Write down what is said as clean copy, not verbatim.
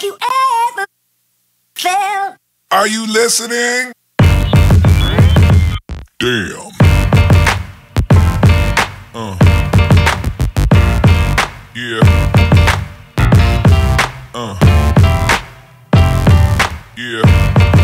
Have you ever felt? Are you listening? Damn. Yeah. Yeah.